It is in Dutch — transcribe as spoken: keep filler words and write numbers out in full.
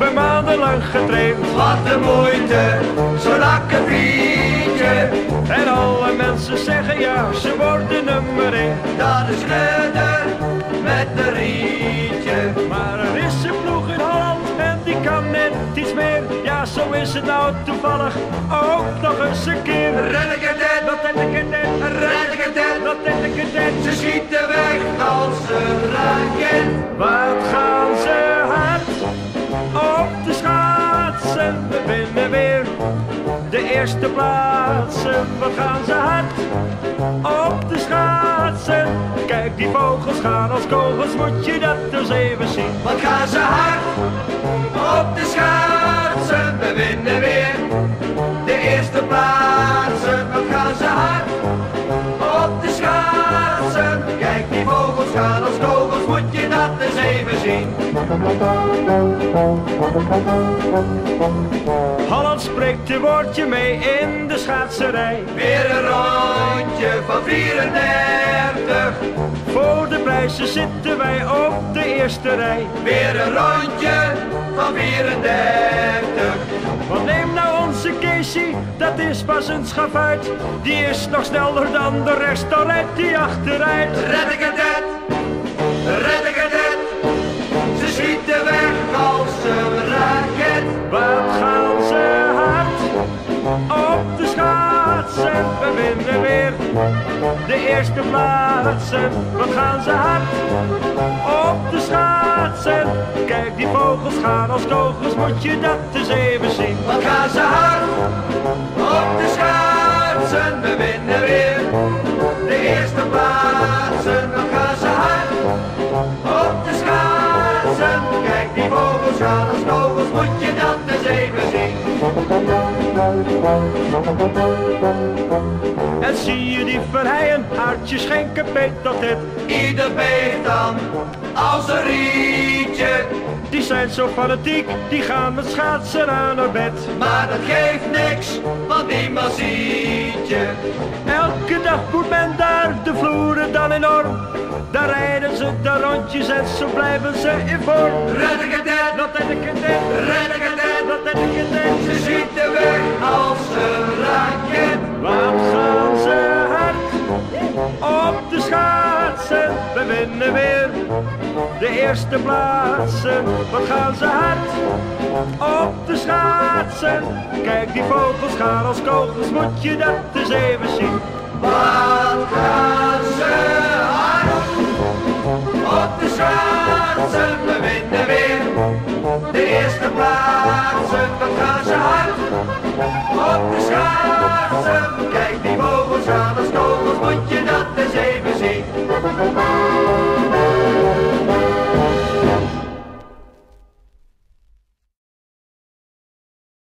ben maandenlang getraind. Wat een moeite, zo'n akkefietje. En alle mensen zeggen ja, ze worden nummer één. Dat is Schreuder met een rietje. Maar er is een ploeg in Holland en die kan net iets meer. Ja, zo is het nou toevallig ook nog eens een keer. Red ik het net, Dat heb ik het net, red ik het net. dat heb ik het net. Ze schieten weg als een raket. Wat gaan ze hard op de schaatsen. We winnen weer de eerste plaatsen. Wat gaan ze hard op de schaatsen. Kijk, die vogels gaan als kogels, moet je dat dus even zien. Wat gaan ze hard op de schaatsen. We winnen weer de eerste plaatsen. Wat gaan ze hard op de schaatsen. Kijk, die vogels gaan als kogels, moet je dat eens even zien. Holland spreekt een woordje mee in de schaatserij. Weer een rondje van vierendertig. Voor de prijzen zitten wij op de eerste rij. Weer een rondje van vierendertig. Want neem nou onze Casey, dat is pas een schavuit. Die is nog sneller dan de rest, dan rijdt die achteruit. Red ik het net, red ik het net. Ze schieten weg als een raket. Wat gaan ze hard op de schaatsen. We winnen weer de eerste plaatsen. Wat gaan ze hard op de schaatsen. Kijk, die vogels gaan als kogels, moet je dat eens even zien. Wat gaan ze hard op de schaatsen. We winnen weer de eerste plaatsen. Wat gaan ze hard op de schaatsen. Kijk, die vogels gaan als kogels, moet je dat eens even zien. En zie je die verheien, Aartje Schenken, Peet dat dit. Ieder beet dan als een rietje. Die zijn zo fanatiek, die gaan met schaatsen aan naar bed. Maar dat geeft niks, want niemand ziet je. Elke dag moet men daar de vloeren dan enorm. Daar rijden ze de rondjes en zo blijven ze in vorm. Red ik het net, Dat heb ik het net, red ik het net. dat heb ik het net. Ze schieten weg als een raket. Wat gaan ze hard op de schaatsen. We winnen weer de eerste plaatsen. Wat gaan ze hard op de schaatsen. Kijk, die vogels gaan als kogels, moet je dat eens even zien. Wat gaan ze hard op de schaatsen. We winnen weer de eerste plaats.